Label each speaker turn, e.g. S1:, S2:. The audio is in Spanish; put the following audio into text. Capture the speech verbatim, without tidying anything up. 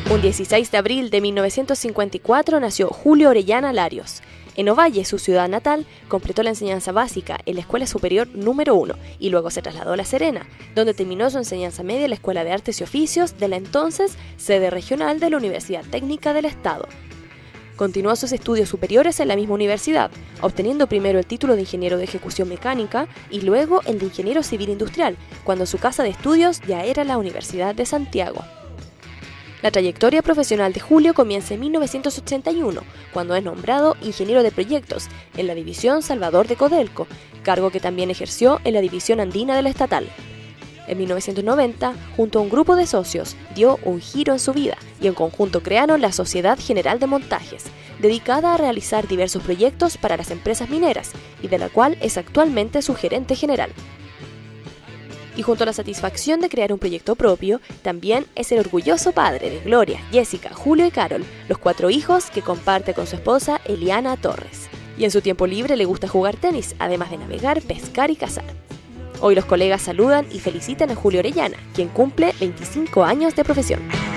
S1: Un dieciséis de abril de mil novecientos cincuenta y cuatro nació Julio Orellana Larios. En Ovalle, su ciudad natal, completó la enseñanza básica en la Escuela Superior número uno y luego se trasladó a La Serena, donde terminó su enseñanza media en la Escuela de Artes y Oficios de la entonces sede regional de la Universidad Técnica del Estado. Continuó sus estudios superiores en la misma universidad, obteniendo primero el título de ingeniero de ejecución mecánica y luego el de ingeniero civil industrial, cuando su casa de estudios ya era la Universidad de Santiago. La trayectoria profesional de Julio comienza en mil novecientos ochenta y uno, cuando es nombrado ingeniero de proyectos en la división Salvador de Codelco, cargo que también ejerció en la división andina de la estatal. En mil novecientos noventa, junto a un grupo de socios, dio un giro en su vida y en conjunto crearon la Sociedad General de Montajes, dedicada a realizar diversos proyectos para las empresas mineras y de la cual es actualmente su gerente general. Y junto a la satisfacción de crear un proyecto propio, también es el orgulloso padre de Gloria, Jessica, Julio y Carol, los cuatro hijos que comparte con su esposa Eliana Torres. Y en su tiempo libre le gusta jugar tenis, además de navegar, pescar y cazar. Hoy los colegas saludan y felicitan a Julio Orellana, quien cumple veinticinco años de profesión.